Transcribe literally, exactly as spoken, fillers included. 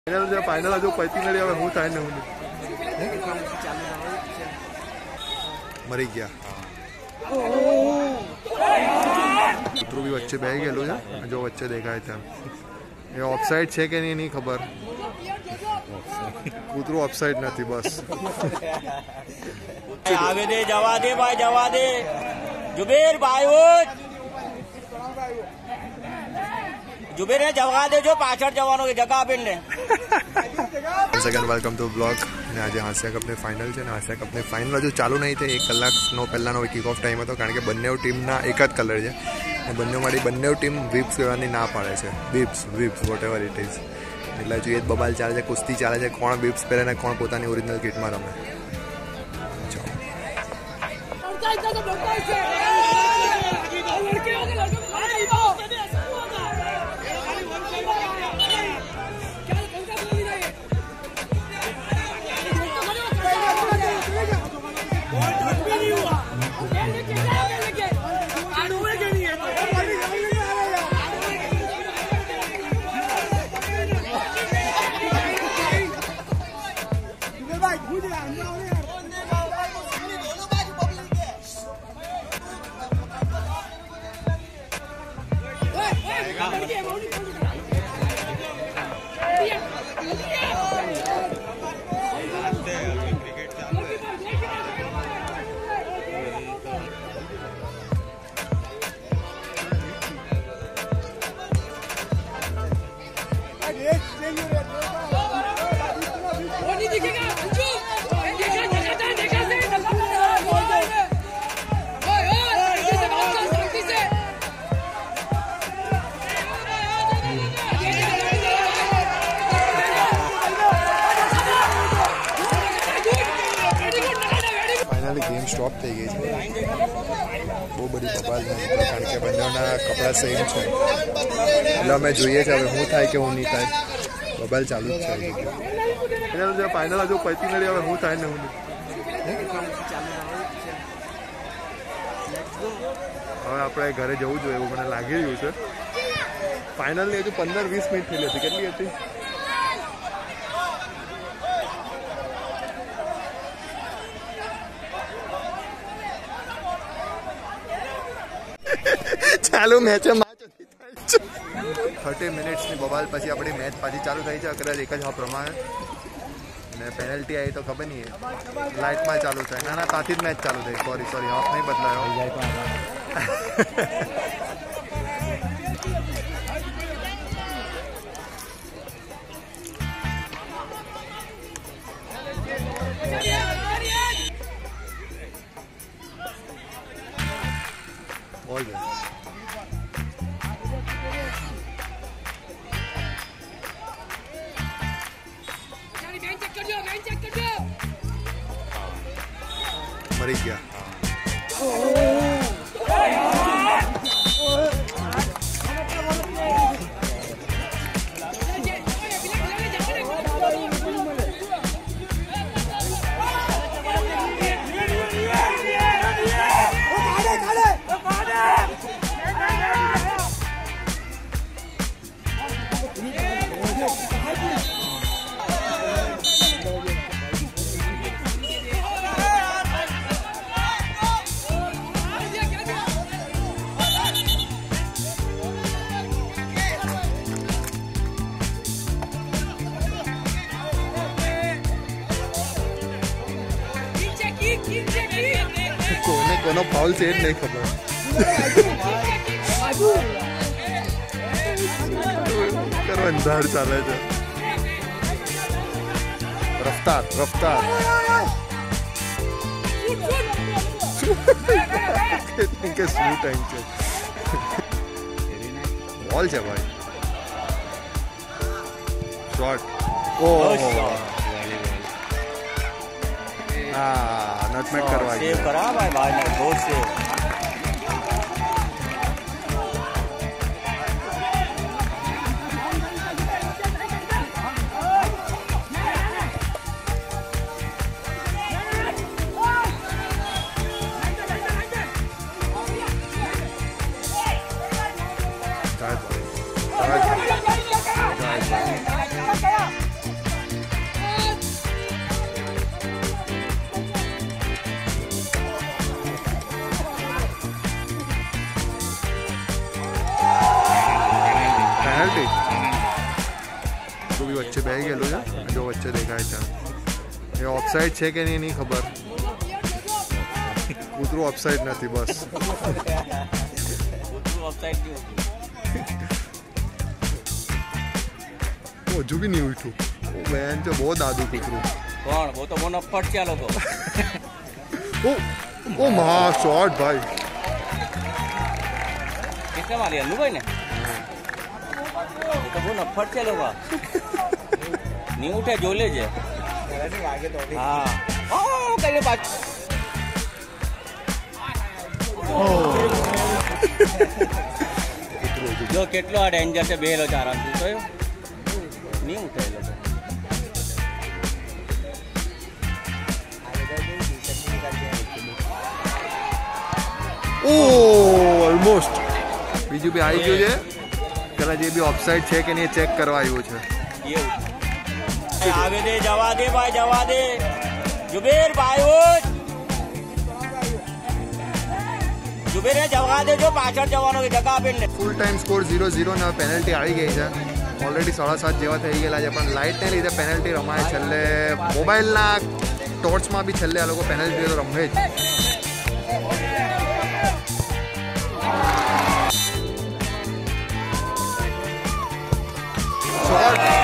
Final जो final जो पैती मिली હવે હું થાય ને હું મરી ગયા કૂતરું બી વચ્ચે બેહી ગયેલું છે જો વચ્ચે દેખાય છે એ ઓફસાઇડ છે કે નહીં નહીં ખબર કૂતરું ઓફસાઇડ નથી બસ આવે દે જવા દે ભાઈ જવા દે जुबेर भाई उठ जुबेर ने जवा दे जो पाछड़ जवानों की जगह आपने सेकंड वेलकम टू ब्लॉग ने आज हास्या कप ने फाइनल है हास्या कप ने फाइनल जो चालू नहीं थे एक कलाक नो पहला किक ऑफ टाइम હતો કારણ કે બંને ટીમના એક જ કલર છે અને બંનેમાંથી બંને ટીમ વિપ્સ કહેવાની ના પાડે છે whips whips whatever it is એટલે જો એ જ બબાલ ચાલે છે કુસ્તી ચાલે છે કોણ વિપ્સ પહેરે ને કોણ પોતાની ઓરિજિનલ કિટમાં રમે गेम स्टॉप थी गई है बहुत बड़ी बबाल कारण के बंदा कपड़ा सेम है એટલે અમે જોઈએ છે હવે હું થાય કે હું નહીં થાય બબાલ ચાલુ જ છે ફાઇનલ જો ફાઇનલ જો પૈતી મળી હવે હું થાય ને હું હવે આપણે ઘરે જવું જોઈએ એવું મને લાગી રહ્યું છે ફાઇનલની હજુ પંદર વીસ મિનિટ થઈ હતી કેટલી હતી ચાલુ મેચ થર્ટી મિનિટ્સની બબાલ પછી આપણી મેચ પાછી ચાલુ થઈ છે કદાચ એક જ હા પ્રમાણે ને પેનલ્ટી આવી તો ખબર નહીં લાઇટમાં ચાલુ થાય ના ના ત્યાંથી જ મેચ ચાલુ થઈ સોરી સોરી હાફ નહીં બદલાયો બોલ ગયો मरी गया કોને કોનો ફાઉલ છે નહીં ખબર કરો અંધાર ચાલે છે રફતાર રફતાર કે શું ટાઈમ છે બોલ છે ભાઈ શોટ ઓહ हाँ नटमेट करवा सेव करा भाई भाई ने बहुत सेव કૂતરું બી વચ્ચે બેસી ગયેલું છે, જો વચ્ચે દેખાય છે. એ ઓફસાઇડ છે કે નહીં નહીં ખબર. કૂતરું ઓફસાઇડ નથી બસ. હજુ બી નહીં ઉઠું. બેન છે બહુ દાદુ કૂતરું. કોણ? वो तो वो नफट છે લોકો. ओ ओ मां शॉट भाई. किसने मारी? अन्नू भाई ने. ये तो वो नफट છે લોકો. नहीं उठे जो ले जे. हाँ ओ कहीं बात. जो કેટલો આ ડેન્જર છે બેલો આરામથી તો નહીં ઉઠે એ લોકો. ઓ ઓલમોસ્ટ બીજું બી આવી ગયું છે. કદાચ એ બી ઓફસાઇડ છે કે નહીં ચેક કરવા આવ્યું છે. આવે દે જવા દે ભાઈ જવા દે. જુબેર ભાઈ ઉઠ. જુબેરે જવા દે જો પાછળ જવાનો જગા આપીને. Full time score zero zero ને પેનલ્ટી આવી ગઈ છે. ઓલરેડી સાડા સાત જેવા થઈ ગયેલા છે પણ લાઇટને લીધે પેનલ્ટી રમાય. છેલ્લે મોબાઈલના ટોર્ચમાં બી છેલ્લે આ લોકો પેનલ્ટી તો રમે જ. શોટ